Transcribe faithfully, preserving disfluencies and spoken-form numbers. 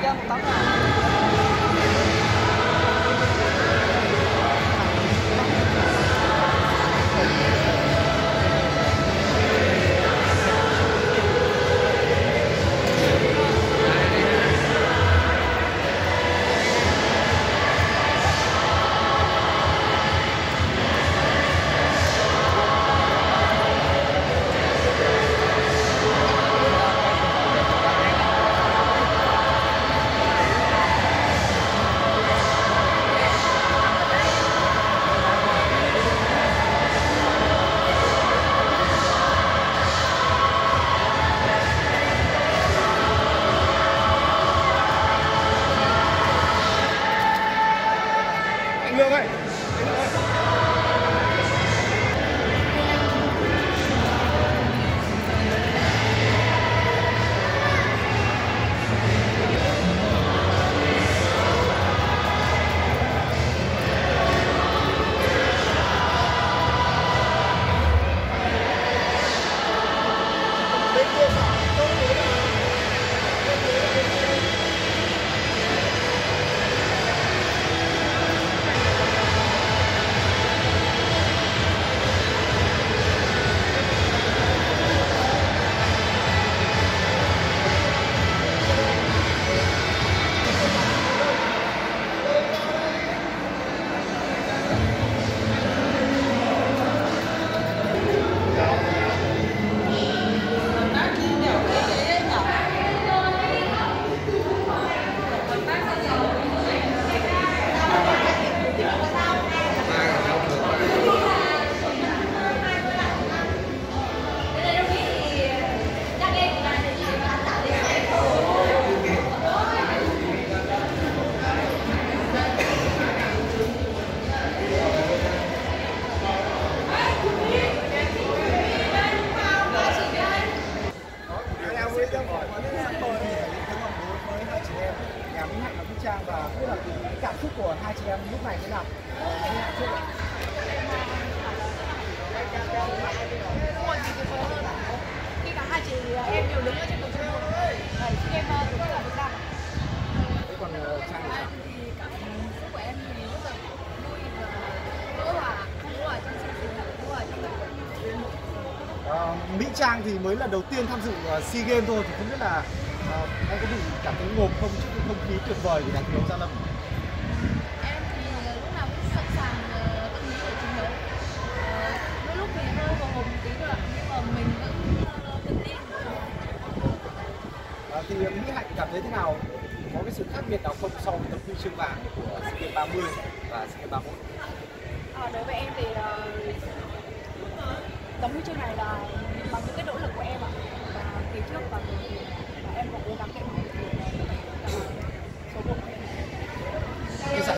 cho một tấn rồi. Anh Lương ơi. Nhà Mỹ Hạnh và Bích Trang và không biết là cái cảm xúc của hai chị em lúc này thế nào? Khi cả hai chị em đều đứng ở trên cầu Trung Môn, chị em cũng rất là vững vàng. Thế còn Trang thì sao? Thì cảm xúc của em thì rất là vui và vỡ hòa, không có ở trong sân khấu, không có ở trong đội. Ờ, Mỹ Trang thì mới là đầu tiên tham dự uh, SEA Games thôi, thì không biết là uh, em có bị cảm thấy ngộp không trước cái không khí tuyệt vời của đoàn thi đấu Gia Lâm? Em thì lúc nào cũng sẵn sàng tâm lý để chiến đấu. Đôi lúc thì hơi hồi hộp một tí thôi, nhưng mà mình vẫn tự tin. Uh, thì Mỹ Hạnh cảm thấy thế nào? Có cái sự khác biệt nào không so với tấm huy chương vàng của SEA Games ba mươi và SEA Games ba mươi mốt? À, đối với em thì uh, tấm huy chương này là bằng những cái nỗ lực của em ạ. Và kỳ trước và kỳ và em cũng cố gắng để